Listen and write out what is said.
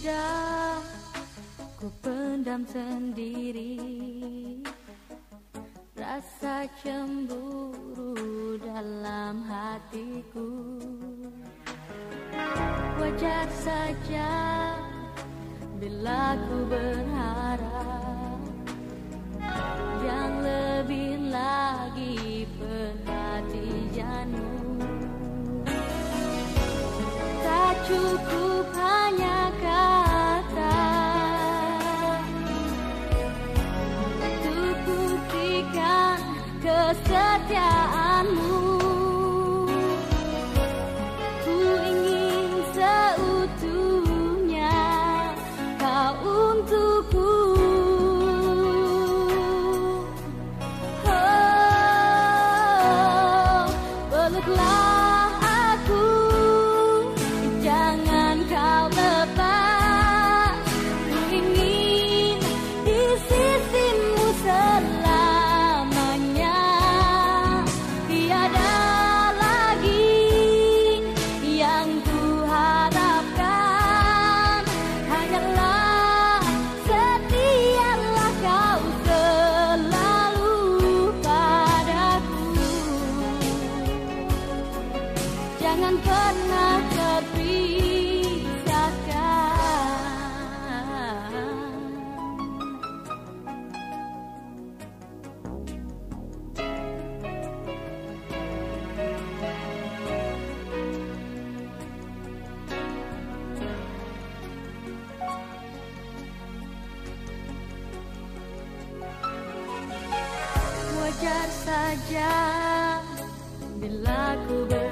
sudah ku pendam sendiri rasa cemburu dalam hatiku. Wajar saja bila ku berharap yang lebih lagi perhatianmu. Tak cukup hanya kata untuk buktikan kesetiaanmu. Ku ingin seutuhnya kau untukku. Oh, peluklah aku, jangan kau lepas. Ku ingin di sisimu selamanya. Tiada lagi yang ku harapkan, hanyalah setialah kau selalu padaku. Jangan pernah terpisahkan. Wajar saja bila ku